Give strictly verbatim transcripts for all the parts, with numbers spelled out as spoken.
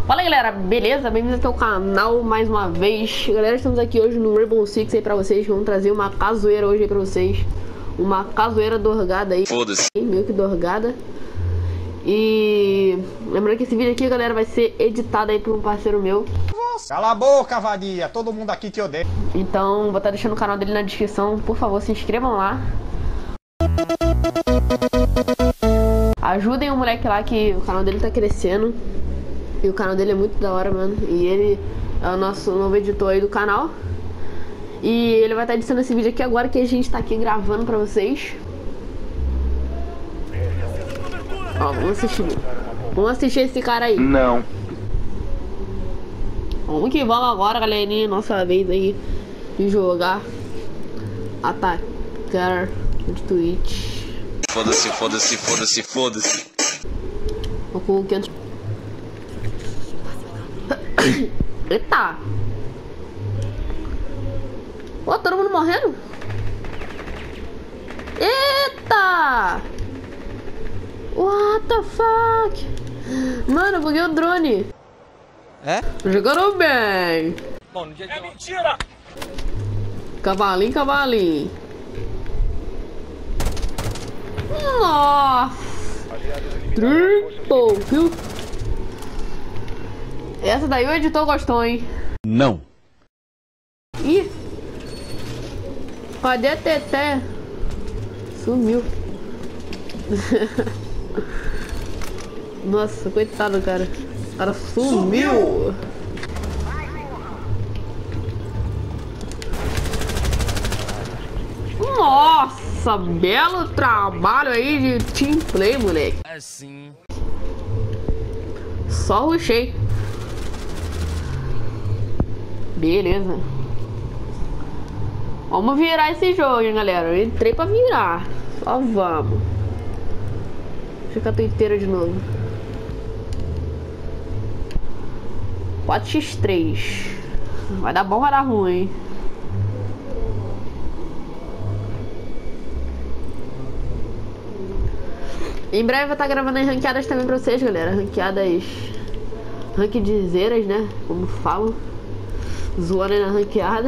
Fala galera, beleza? Bem-vindos aqui ao canal mais uma vez. Galera, estamos aqui hoje no Rainbow Six aí pra vocês. Vamos trazer uma casoeira hoje aí pra vocês. Uma casoeira dorgada aí. Foda-se. Meio que dorgada. E lembrando que esse vídeo aqui, galera, vai ser editado aí por um parceiro meu. Cala a boca, vadia. Todo mundo aqui te odeia. Então, vou estar deixando o canal dele na descrição. Por favor, se inscrevam lá. Ajudem o moleque lá que o canal dele tá crescendo. E o canal dele é muito da hora, mano. E ele é o nosso novo editor aí do canal. E ele vai estar editando esse vídeo aqui agora que a gente tá aqui gravando pra vocês. Ó, vamos assistir. Vamos assistir esse cara aí. Não. Vamos que vamos agora, galerinha. Nossa vez aí de jogar. Atacar de Twitch. Foda-se, foda-se, foda-se, foda-se. Vou com o quinhentos. Eita! Ô, todo mundo morrendo? Eita! What the fuck? Mano, eu buguei o drone. É? Jogaram bem. Bom, no dia de é mentira! Cavalinho, cavalinho. Nossa! Triple kill. Essa daí o editor gostou, hein? Não. Ih! Cadê a Teté? Sumiu. Nossa, coitado, cara. O cara sumiu. sumiu. Nossa, belo trabalho aí de team play, moleque. É sim. Só rushei. Beleza. Vamos virar esse jogo, hein, galera. Eu entrei pra virar. Só vamos. Fica a tua inteira de novo. quatro por três. Vai dar bom, vai dar ruim. Em breve eu vou estar gravando em ranqueadas também pra vocês, galera. Ranqueadas... Rank de zeras, né? Como falam. Zoando aí na ranqueada.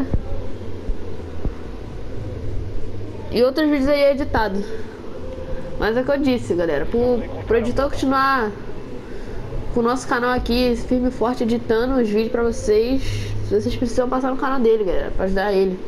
E outros vídeos aí editados. Mas é o que eu disse, galera. Pro, pro editor continuar com o nosso canal aqui, firme e forte, editando os vídeos pra vocês. Vocês precisam passar no canal dele, galera, pra ajudar ele.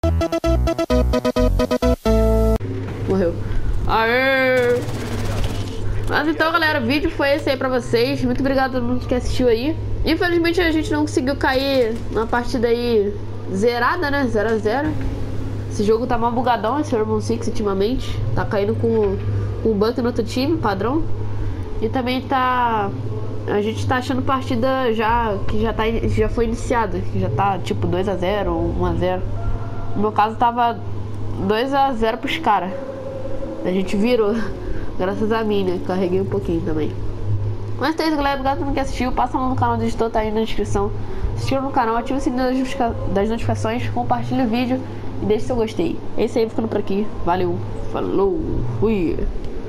Morreu. Aê! Mas então, galera, o vídeo foi esse aí pra vocês. Muito obrigado a todo mundo que assistiu aí. Infelizmente a gente não conseguiu cair na partida aí zerada, né? zero a zero. Esse jogo tá mal bugadão, esse Rainbow Six ultimamente. Tá caindo com, com bug no outro time, padrão. E também tá... A gente tá achando partida já que já, tá, já foi iniciada. Que já tá tipo dois a zero ou um a zero. No meu caso tava dois a zero pros caras. A gente virou. Graças a mim, né? Carreguei um pouquinho também. Mas é isso, galera. Obrigado por todo mundo que assistiu. Passa lá no canal do editor, tá aí na descrição. Se inscreva no canal, ativa o sininho das notificações, compartilha o vídeo e deixe seu gostei. É isso aí, ficando por aqui. Valeu, falou, fui!